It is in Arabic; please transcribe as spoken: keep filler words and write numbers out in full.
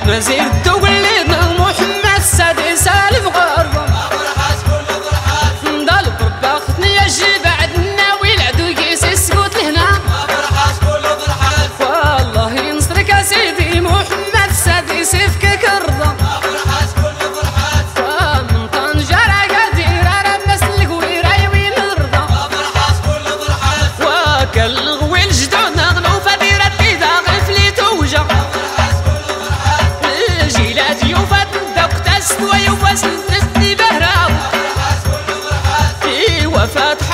وزير الدولة محمد السادس ألف غربة فرحات كل فرحات نضل بربا ختني يجي بعدنا ويلعدو يقيس السكوت لهنا فرحات كل فرحات والله ينصرك يا سيدي محمد السادس يفكك الرضا فرحات كل فرحات فمن طنجة قادر رمس القويرة يوين الرضا فرحات كل فرحات وكل الغويل جدعنا غلو فديرة إذا غفلي توجع فرحات كل فرحات جيلات يوفات ندق تست ويوفاس نتسني بهراو فرحات كل فرحات وفات